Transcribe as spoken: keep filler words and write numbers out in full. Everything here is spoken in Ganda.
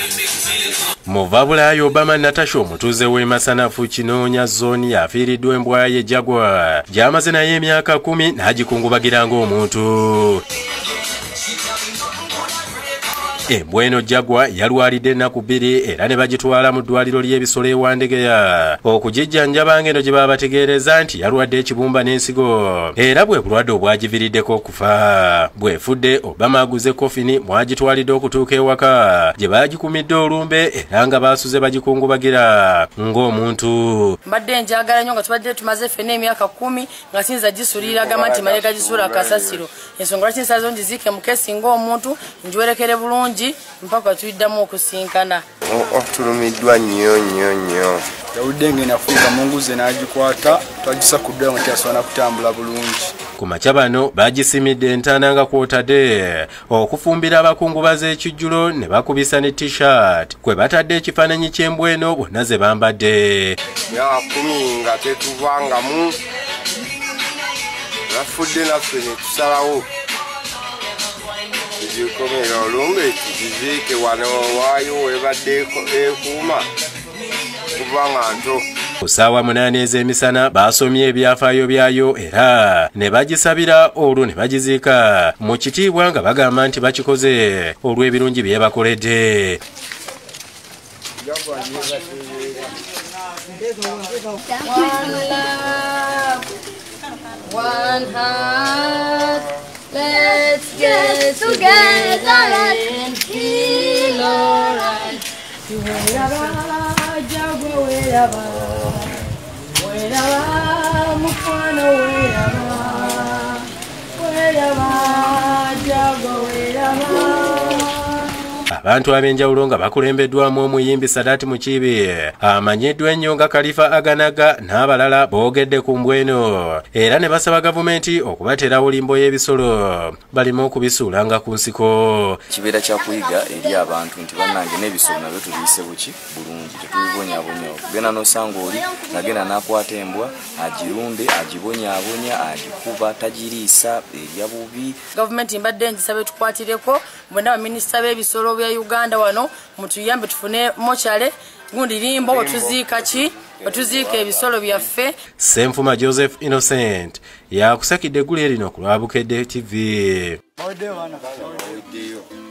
Muvabulayo Obama Natasha omutuuze w'e Masanafu Kinoonya zooni yafiiriddwa embwa ye Jaguar gy'amaze naye emyaka kumi n'agikungubagira ng'omuntu. Embwa eno Jaguar yalwalidde ennaku bbiri era ne bagitwala mu ddwaliro ly'ebisolo ewa Ndegeya okugijjanjaba ng'eno gye baabategeereza nti yalwadde ekibumba n'ensigo era bwe bulwadde obwagiviriddeko okufa. Bwefudde Obama aguze kofini mwagitwalidde okutuuka ewaka gye baagikumidde olumbe era nga baasuze bagikungubagira ng'omuntu. Mbadde njagala nnyo nga tubadde tumaze ffenna emyaka kumi nga sinza gisuulira gamba nti malega gisuula kasasiro. Ensonga lwaki nsazo ngiziike mu keesi ng'omuntu ngiwerekere bulungi mpaka tuyiddamu okusinkana. Otulumiddwa nnyo nnyo nnyo. Yawudde ng'eno afuuka munguze n'agikwata twagisakudde nga teyasobola kutambula bulungi. Ku makya bano bagisimidde entaana nga kwotadde okufumbira abakungubaza ekijjulo ne bakubisa ne t-shirt kwe batadde ekifaananyi ky'embwa eno bonna ze bambadde. Myaka kumi nga tetuvangamu bafudde naffe ne tusalawo tugikomera olumbe tugiziike wano waayo webadde ekuuma kuva nga nto. Ku ssaawa munaana ez'emisana baasomye ebyafaayo byayo era ne bagisabira olwo ne bagiziika mu kitiibwa nga bagamba nti bakikoze olw'ebirungi bye bakoledde. One heart, let's get together and feel alright. Wherever, Jaguar, wherever, wherever, Mufano, wherever, wherever, Jaguar, wherever. Abantu ab'enjawulo nga bakulembeddwamu omuyimbi Sadaati Mukiibi amanyiddwa ennyo nga Kalifa Aganaga n'abalala boogedde ku mbwa eno era ne basaba gavumenti okubateerawo limbo y'ebisolo balime okubisuula nga ku nsiko. Kibeera kya kuyiga eri abantu nti bannange n'ebisolo nabyo tubiyise buki bulungi tetubibonyaabonya. Genda n'osanga oli ng'agenda n'akwata embwa agirumbe agibonyaabonya agikuba tagiriisa erya bubi. Gavumenti mbadde ngisabe tukwatireko bonna baminisita b'ebisolo bya Uganda wano mutuyambe tufune mochale gundi limbo otuziika ki otuziika ebisolo byaffe. Ssenfuma Joseph Innocent yakusakidde eggulu erino ku Lwabukedde T V.